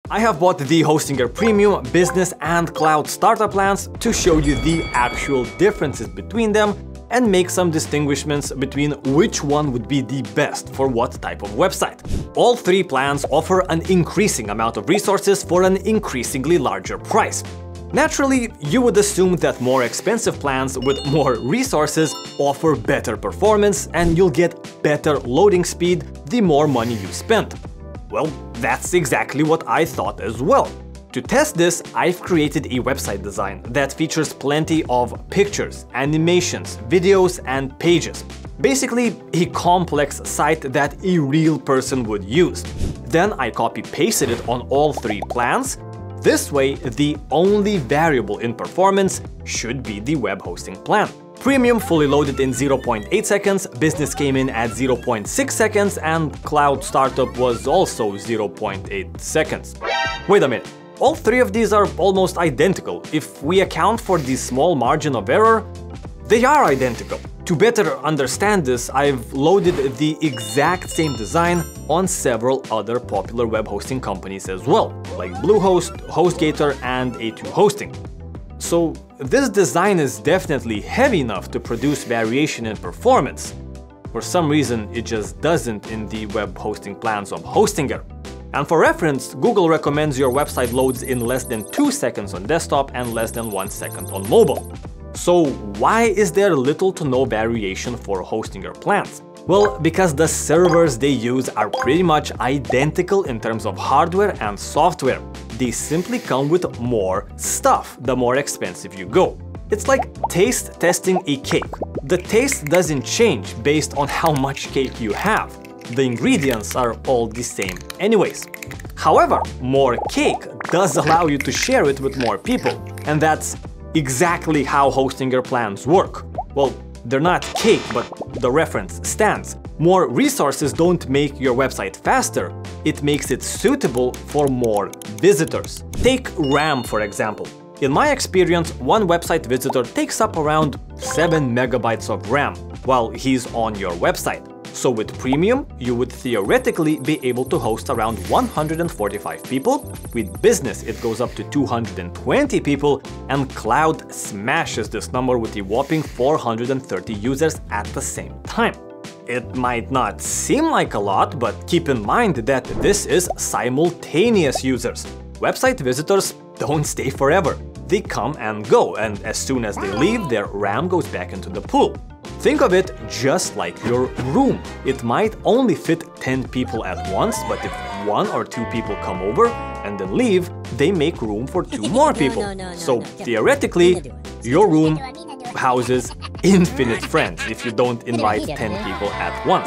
I have bought the Hostinger Premium, Business and Cloud Starter plans to show you the actual differences between them and make some distinguishments between which one would be the best for what type of website. All three plans offer an increasing amount of resources for an increasingly larger price. Naturally, you would assume that more expensive plans with more resources offer better performance and you'll get better loading speed the more money you spend. Well, that's exactly what I thought as well. To test this, I've created a website design that features plenty of pictures, animations, videos, and pages. Basically, a complex site that a real person would use. Then I copy-pasted it on all three plans. This way, the only variable in performance should be the web hosting plan. Premium fully loaded in 0.8 seconds, Business came in at 0.6 seconds, and Cloud Startup was also 0.8 seconds. Wait a minute, all three of these are almost identical. If we account for the small margin of error, they are identical. To better understand this, I've loaded the exact same design on several other popular web hosting companies as well, like Bluehost, HostGator, and A2 Hosting. So this design is definitely heavy enough to produce variation in performance. For some reason, it just doesn't in the web hosting plans of Hostinger. And for reference, Google recommends your website loads in less than 2 seconds on desktop and less than 1 second on mobile. So why is there little to no variation for Hostinger plans? Well, because the servers they use are pretty much identical in terms of hardware and software. They simply come with more stuff the more expensive you go. It's like taste testing a cake. The taste doesn't change based on how much cake you have. The ingredients are all the same anyways. However, more cake does allow you to share it with more people, and that's exactly how Hostinger plans work. Well, they're not cake, but the reference stands. More resources don't make your website faster, it makes it suitable for more visitors. Take RAM, for example. In my experience, one website visitor takes up around 7 megabytes of RAM while he's on your website. So with Premium, you would theoretically be able to host around 145 people, with Business it goes up to 220 people, and Cloud smashes this number with a whopping 430 users at the same time. It might not seem like a lot, but keep in mind that this is simultaneous users. Website visitors don't stay forever. They come and go, and as soon as they leave, their RAM goes back into the pool. Think of it just like your room. It might only fit 10 people at once, but if 1 or 2 people come over and then leave, they make room for 2 more people. So theoretically, your room houses infinite friends if you don't invite 10 people at once.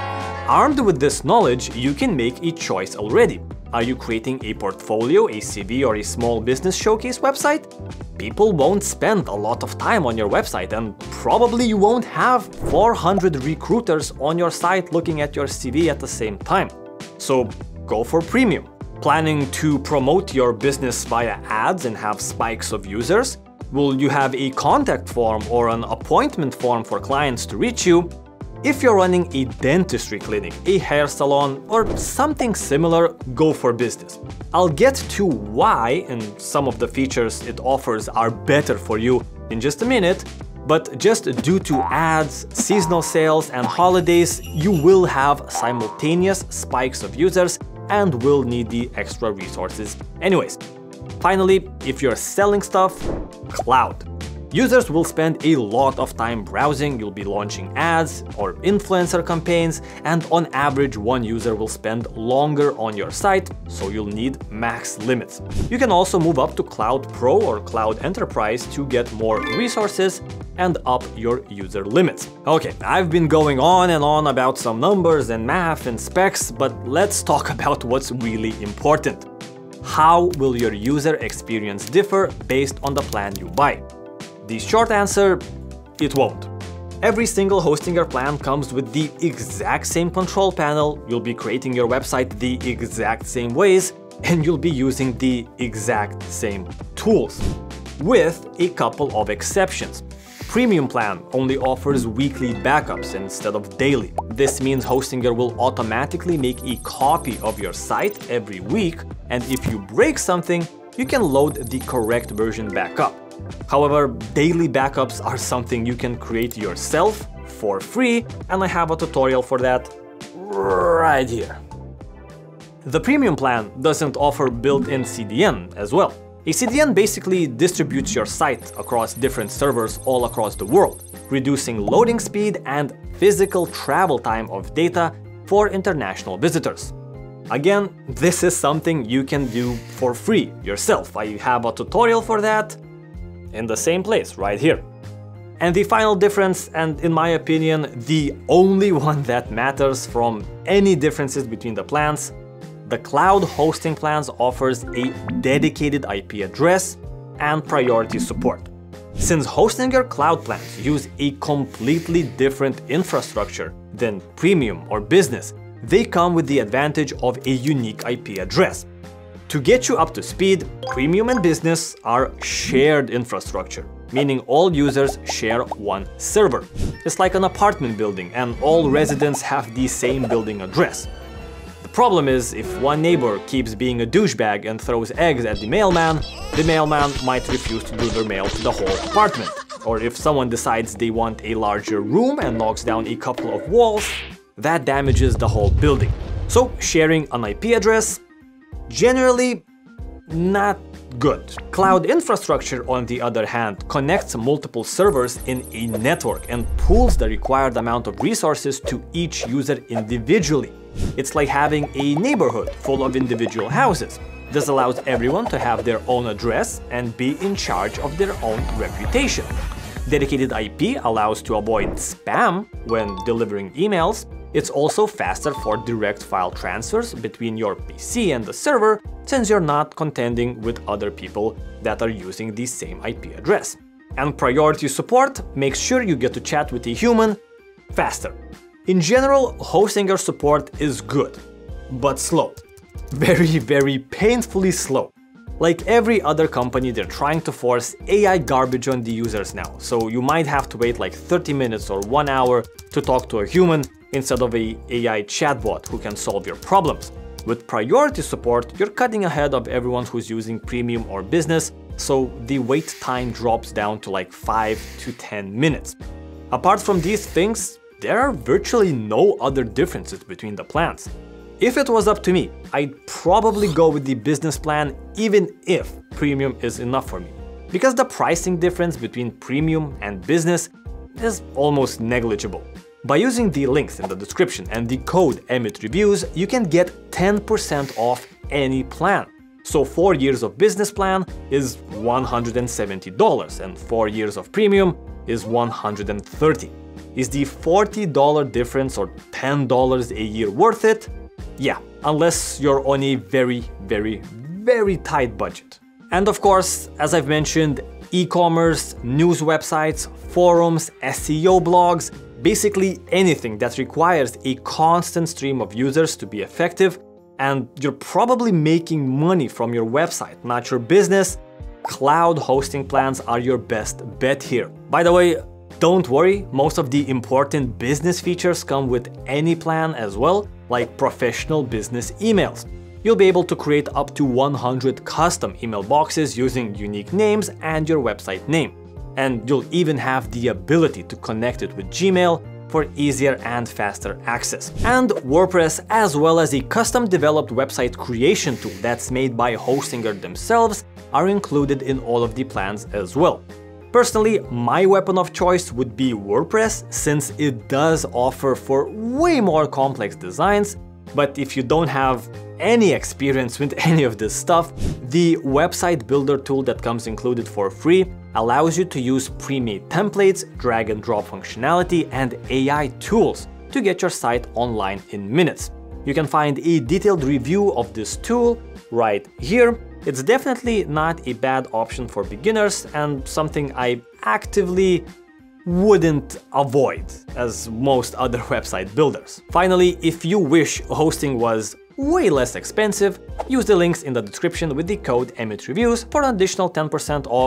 Armed with this knowledge, you can make a choice already. Are you creating a portfolio, a CV, or a small business showcase website? People won't spend a lot of time on your website, and probably you won't have 400 recruiters on your site looking at your CV at the same time. So go for Premium. Planning to promote your business via ads and have spikes of users? Will you have a contact form or an appointment form for clients to reach you? If you're running a dentistry clinic, a hair salon, or something similar, go for Business. I'll get to why and some of the features it offers are better for you in just a minute, but just due to ads, seasonal sales, and holidays, you will have simultaneous spikes of users and will need the extra resources anyways. Finally, if you're selling stuff, Cloud. Users will spend a lot of time browsing, you'll be launching ads or influencer campaigns, and on average one user will spend longer on your site, so you'll need max limits. You can also move up to Cloud Pro or Cloud Enterprise to get more resources and up your user limits. Okay, I've been going on and on about some numbers and math and specs, but let's talk about what's really important. How will your user experience differ based on the plan you buy? The short answer, it won't. Every single Hostinger plan comes with the exact same control panel, you'll be creating your website the exact same ways, and you'll be using the exact same tools, with a couple of exceptions. Premium plan only offers weekly backups instead of daily. This means Hostinger will automatically make a copy of your site every week, and if you break something, you can load the correct version back up. However, daily backups are something you can create yourself for free, and I have a tutorial for that right here. The premium plan doesn't offer built-in CDN as well. A CDN basically distributes your site across different servers all across the world, reducing loading speed and physical travel time of data for international visitors. Again, this is something you can do for free yourself. I have a tutorial for that in the same place right here. And the final difference, and in my opinion, the only one that matters from any differences between the plans, the cloud hosting plans offers a dedicated IP address and priority support. Since Hostinger cloud plans use a completely different infrastructure than premium or business, they come with the advantage of a unique IP address. To get you up to speed, premium and business are shared infrastructure, meaning all users share one server. It's like an apartment building and all residents have the same building address. The problem is, if one neighbor keeps being a douchebag and throws eggs at the mailman might refuse to deliver mail to the whole apartment. Or if someone decides they want a larger room and knocks down a couple of walls, that damages the whole building. So sharing an IP address, generally not good. Cloud infrastructure, on the other hand, connects multiple servers in a network and pools the required amount of resources to each user individually. It's like having a neighborhood full of individual houses. This allows everyone to have their own address and be in charge of their own reputation. Dedicated IP allows to avoid spam when delivering emails. It's also faster for direct file transfers between your PC and the server, since you're not contending with other people that are using the same IP address. And priority support makes sure you get to chat with a human faster. In general, Hostinger support is good, but slow. Very painfully slow. Like every other company, they're trying to force AI garbage on the users now, so you might have to wait like 30 minutes or 1 hour to talk to a human instead of an AI chatbot who can solve your problems. With priority support, you're cutting ahead of everyone who's using premium or business, so the wait time drops down to like 5 to 10 minutes. Apart from these things, there are virtually no other differences between the plans. If it was up to me, I'd probably go with the business plan even if premium is enough for me, because the pricing difference between premium and business is almost negligible. By using the links in the description and the code Emit.Reviews, you can get 10% off any plan. So 4 years of business plan is $170 and 4 years of premium is $130. Is the $40 difference or $10 a year worth it? Yeah, unless you're on a very tight budget. And of course, as I've mentioned, e-commerce, news websites, forums, SEO blogs, basically anything that requires a constant stream of users to be effective, and you're probably making money from your website, not your business, cloud hosting plans are your best bet here. By the way, don't worry, most of the important business features come with any plan as well, like professional business emails. You'll be able to create up to 100 custom email boxes using unique names and your website name. And you'll even have the ability to connect it with Gmail for easier and faster access. And WordPress, as well as a custom-developed website creation tool that's made by Hostinger themselves, are included in all of the plans as well. Personally, my weapon of choice would be WordPress, since it does offer for way more complex designs, but if you don't have any experience with any of this stuff, the website builder tool that comes included for free allows you to use pre-made templates, drag and drop functionality, and AI tools to get your site online in minutes. You can find a detailed review of this tool right here. It's definitely not a bad option for beginners and something I actively wouldn't avoid as most other website builders. Finally, if you wish hosting was way less expensive, use the links in the description with the code Emit.Reviews for an additional 10% off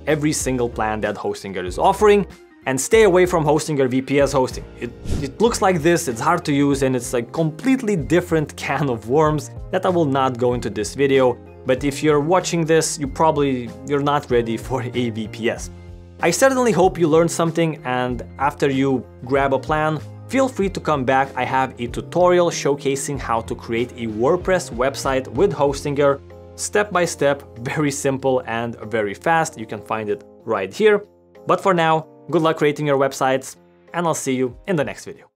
every single plan that Hostinger is offering, and stay away from Hostinger VPS hosting. It looks like this, it's hard to use, and it's a completely different can of worms that I will not go into this video, but if you're watching this, you're not ready for a VPS. I certainly hope you learned something, and after you grab a plan, feel free to come back. I have a tutorial showcasing how to create a WordPress website with Hostinger, step by step, very simple and very fast. You can find it right here. But for now, good luck creating your websites, and I'll see you in the next video.